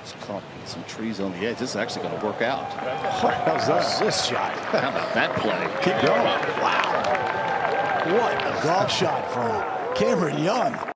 Just caught some trees on the edge. This is actually going to work out. How's that? This shot. How about that play? Keep going. Wow. What a golf shot from Cameron Young.